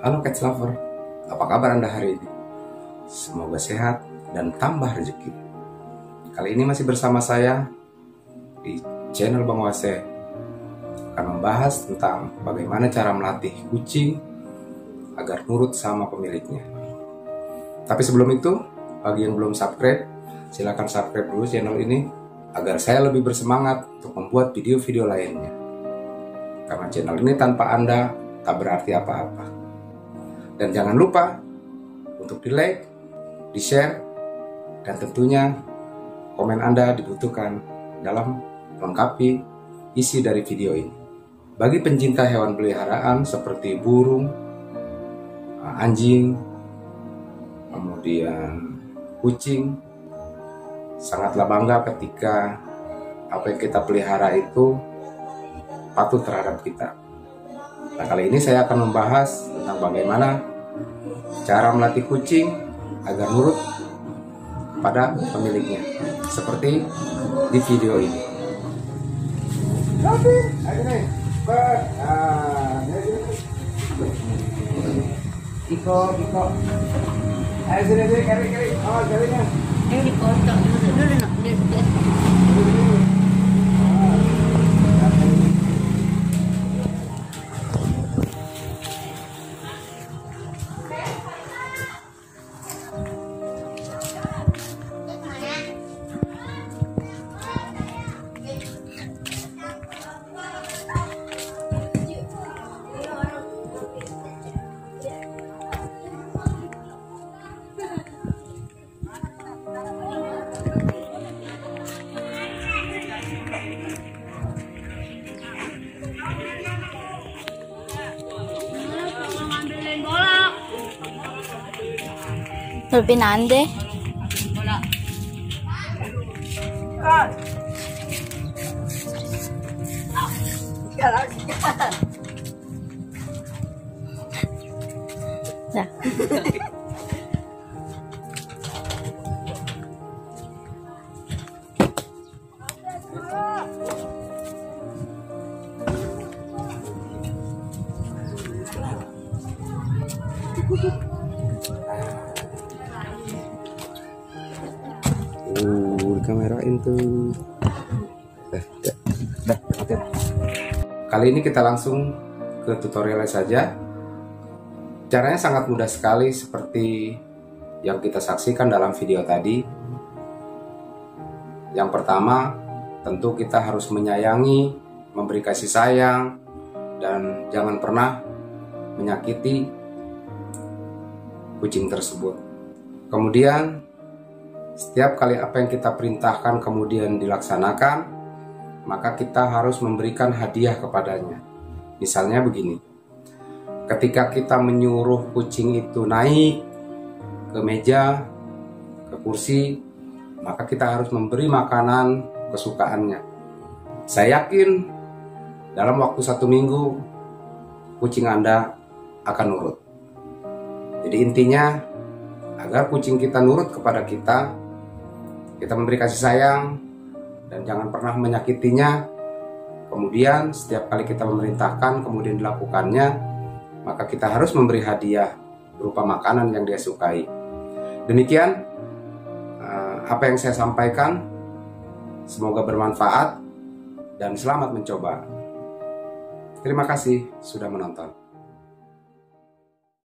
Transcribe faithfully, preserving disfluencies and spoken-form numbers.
Halo Cats Lover, apa kabar Anda hari ini? Semoga sehat dan tambah rezeki. Kali ini masih bersama saya di channel Bang Wase, akan membahas tentang bagaimana cara melatih kucing agar nurut sama pemiliknya. Tapi sebelum itu, bagi yang belum subscribe, silahkan subscribe dulu channel ini agar saya lebih bersemangat untuk membuat video-video lainnya. Karena channel ini tanpa Anda tak berarti apa-apa. Dan jangan lupa untuk di like, di share, dan tentunya komen Anda dibutuhkan dalam melengkapi isi dari video ini. Bagi pencinta hewan peliharaan seperti burung, anjing, kemudian kucing, sangatlah bangga ketika apa yang kita pelihara itu patuh terhadap kita. Nah, kali ini saya akan membahas tentang bagaimana cara melatih kucing agar nurut pada pemiliknya, seperti di video ini. Iko, Iko. Ayo sini sini kari kari. Oh, jarinya. Ini dipotong dulu dulu nak. Lebih nande. Nah. Uh, dikamerain tuh. Dah, dah, dah, dah. Kali ini kita langsung ke tutorialnya saja. Caranya sangat mudah sekali seperti yang kita saksikan dalam video tadi. Yang pertama, tentu kita harus menyayangi, memberi kasih sayang, dan jangan pernah menyakiti kucing tersebut. Kemudian setiap kali apa yang kita perintahkan kemudian dilaksanakan, maka kita harus memberikan hadiah kepadanya. Misalnya begini, ketika kita menyuruh kucing itu naik ke meja, ke kursi, maka kita harus memberi makanan kesukaannya. Saya yakin dalam waktu satu minggu kucing Anda akan nurut. Jadi intinya, agar kucing kita nurut kepada kita, kita memberi kasih sayang dan jangan pernah menyakitinya. Kemudian setiap kali kita memerintahkan kemudian dilakukannya, maka kita harus memberi hadiah berupa makanan yang dia sukai. Demikian apa yang saya sampaikan. Semoga bermanfaat dan selamat mencoba. Terima kasih sudah menonton.